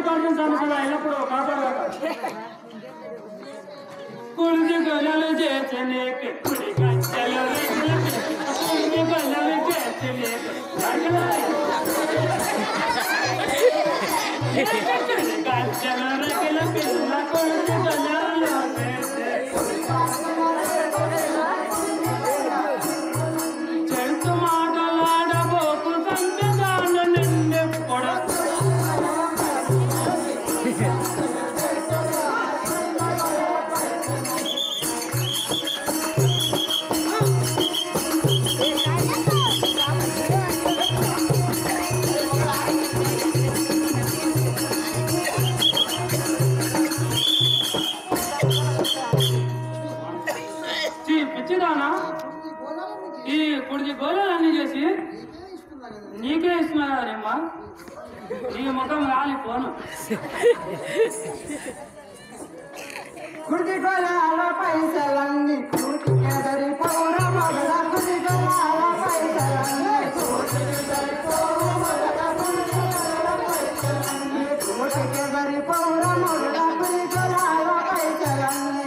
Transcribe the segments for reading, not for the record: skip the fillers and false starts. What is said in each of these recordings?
మల్లికార్జున స్వామి సదా ఎల్లప్పుడూ కాపాడగా కుడిది గొల్లలు చేర్చలేక కుడి గంటలు కుడిది గొల్లలు చేర్చలేక గంటల రగిల పిల్ల కుడిది గొల్లలు చెడుతు మాటలాడబోకు సంతదాను నిండెప్పుడు పిచ్చిదానా ఈ కుడిది గోళాలన్నీ చేసి నీకే ఇస్తున్నారేమ్మా నీ ముఖం రాలిపోను కుడి గోళాల పైసలన్నీ కూటికెదరి పౌర మగడ కుడి గోళాల పైసలన్నీ కూటికెదరి పౌర మగడ కుడి గోళాల పైసలన్నీ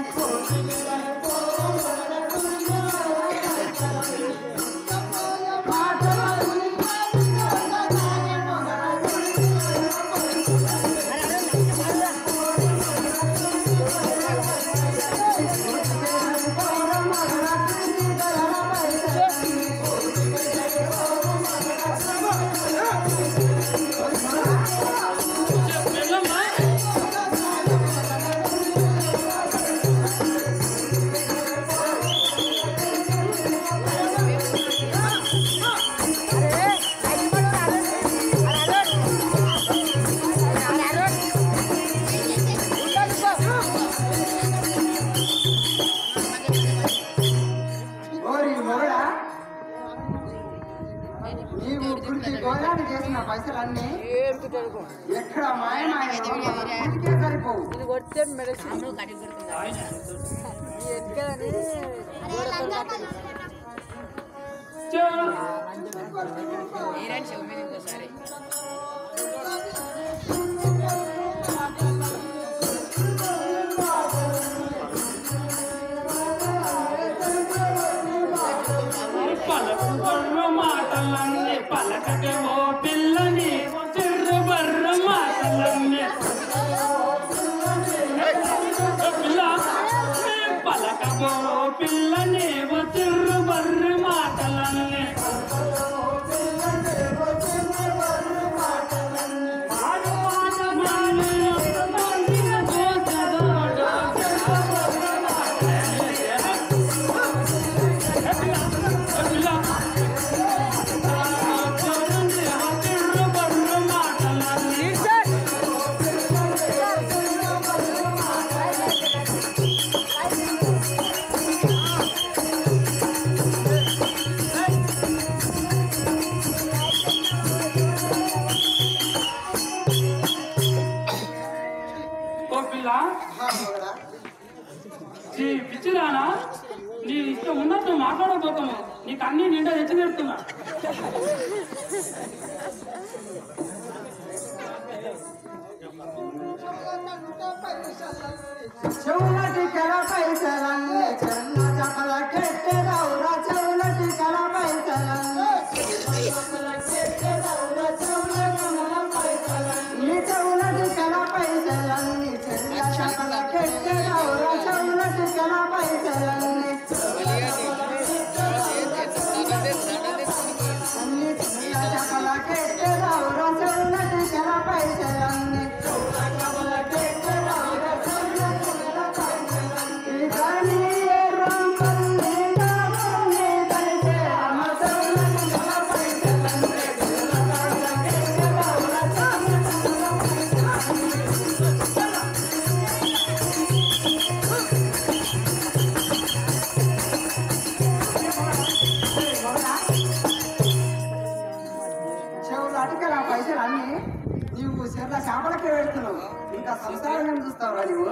నీవు గుడికి గోళాన్ని చేసిన పైసలన్నీ ఎక్కడ మాయమాయకే సరిపోవు ఇది కొడితే మెడసి ఎందుకని మాటలన్నీ పలకటే ఓ పిల్లని చిర్రు బర్ర మాటలన్నీ పిల్ల పలకబో పిల్లని చిర్రు బర్ర మాటలన్నీ పిచ్చిదానా నీ ఇష్టం ఉన్నట్టు మాట్లాడబోతాము నీకు అన్ని నిండా తెచ్చి పెడుతున్నా చెవులటి కల పైసలన్నీ చెన్న చపల కెట్టెరవురా చెవులటి కల పైసలన్నీ నీ చెవులటి కల పైసలన్నీ చెన్న చపల కెట్టెరవురా చెవులటి కల పైసలన్నీ అన్ని చెన్న చపల కెట్టెరవురా చెవులటి కల పైసలన్నీ పైసలన్నీ నీవు చెర్ల చేపలకే పెడుతున్నావు ఇంకా సంసారం చూస్తావురా నువ్వు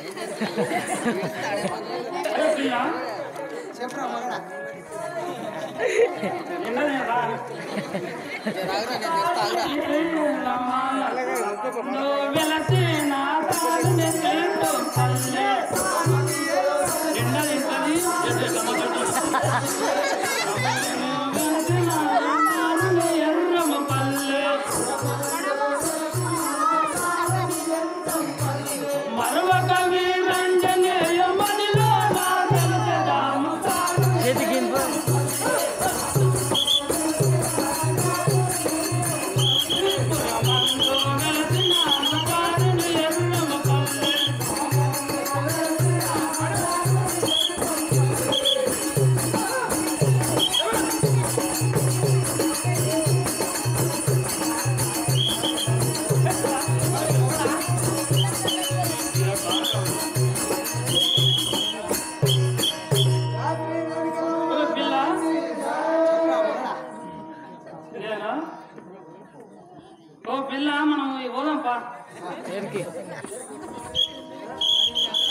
చెప్పురా మగడా ఓ పిల్ల మనం పోదాంపా